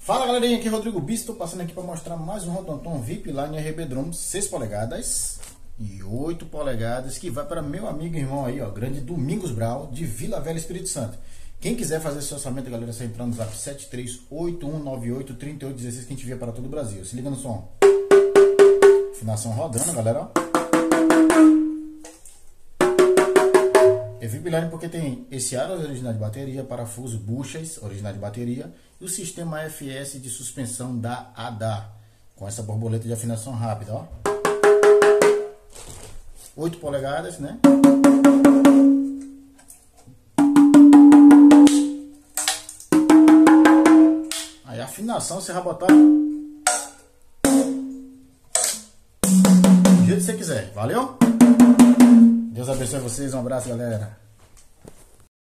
Fala galerinha, aqui é Rodrigo Bispo, tô passando aqui para mostrar mais um Rodanton VIP Line RB Drum 6 polegadas e 8 polegadas que vai para meu amigo e irmão aí, ó, grande Domingos Brau, de Vila Velha, Espírito Santo. Quem quiser fazer seu orçamento, galera, você entrando no zap 7381983816 que a gente envia para todo o Brasil. Se liga no som. Afinação rodando, galera, ó. É VIP Line porque tem esse aro original de bateria, parafuso, buchas original de bateria e o sistema FS de suspensão da ADA, com essa borboleta de afinação rápida, ó. 8 polegadas, né? Aí a afinação você vai botar do jeito que você quiser, valeu? Deus abençoe vocês, um abraço, galera.